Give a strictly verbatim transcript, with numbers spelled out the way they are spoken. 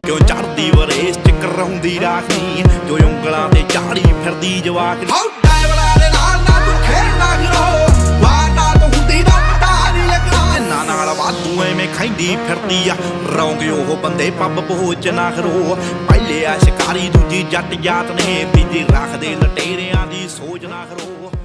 क्यों चढ़दी वरेस च कराउंदी राखनी जो उंगलां ते झाड़ी फिरदी जवाकनी खाइंदी फिरदी आ रौंग ओह बंदे पब पहुंच ना खरो पहले आ शिकारी दूजी जट जात ने तीजी रखदे लटेरियां दी सोच ना खरो।